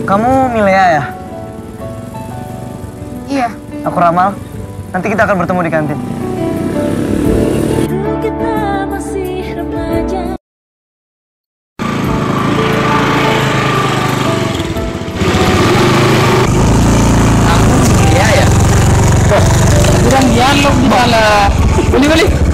Kamu Milea ya? Iya. Aku Ramal. Nanti kita akan bertemu di kantin. Kita masih remaja. Iya ya? Kurang dialog di bala. Beli.